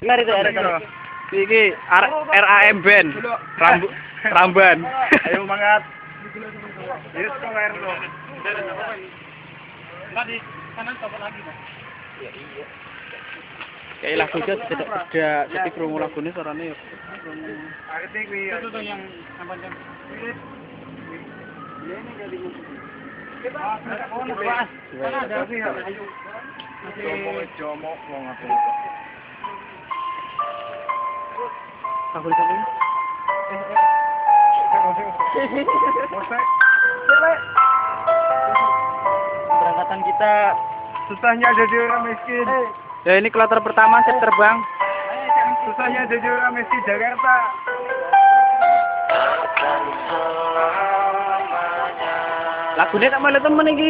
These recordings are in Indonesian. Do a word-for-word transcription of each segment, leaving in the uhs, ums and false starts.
Benar itu R A. Iki R A M band. Rambu Ramban. Ayo semangat. Yes, kok air lo. Enggak di kanan coba lagi, Pak. Iya, iya. Kayak lagu itu tidak tidak jadi krungu lagune suarane yo. Arti kuwi Itu tuh yang sampai jam. Iya ini jadi musik. Kita oh ngebahas. Mana ada sih? Ayo. Jomo jomo wong apa. Lagu siapa ini? Berangkatan kita Susahnya jadi orang miskin. ya ini kloter pertama set terbang. Susahnya jadi orang miskin Jakarta. Lagunya tak malah temen iki.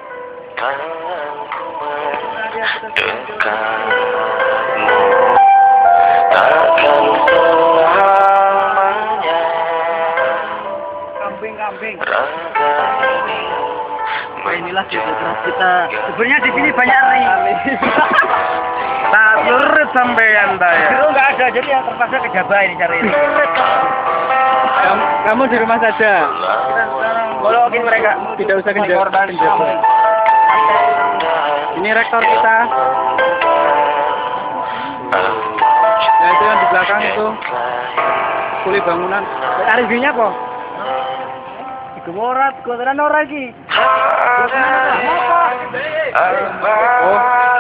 Kambing-kambing. Nah, inilah kerja kita. Sebenarnya di sini banyak ri. Tak lurus sampean ta ya. Itu enggak ada, jadi yang terpaksa ke Jabah ini cari ini. Kamu, kamu di rumah saja. Golokin mereka. Tidak usah ke Jakarta. Ini rektor kita. Nah itu yang di belakang itu kuli bangunan. Arifinya apa? Gemorat, kotoran orang lagi. Oh.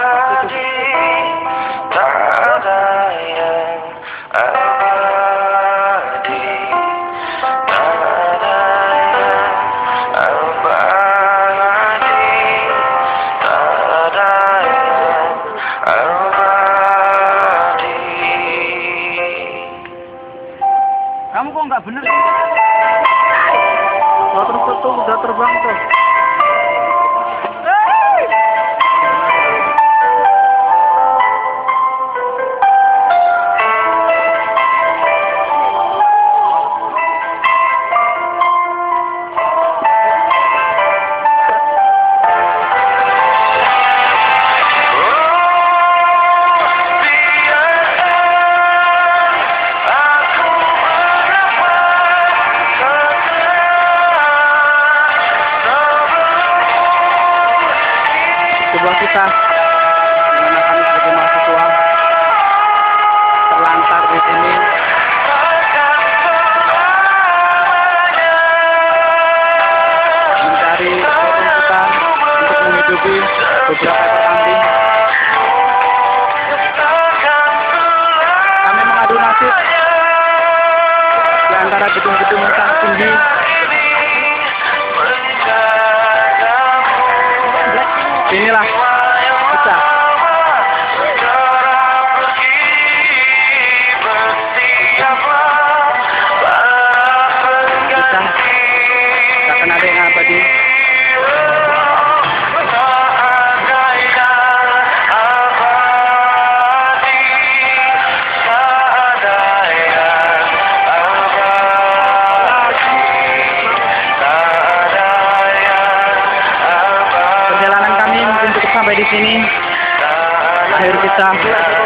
Kamu kok nggak bener? Oh, terus tuh udah terbang tuh. Sebuah kisah dimana kami sebagai mahasiswa terlantar di sini mencari keuntungan untuk menghidupi beberapa kambing. Kami mengadu nasib di antara gedung-gedung yang sangat tinggi. Inilah kita. Kita akan ada yang abadi. Sampai di sini akhir kita.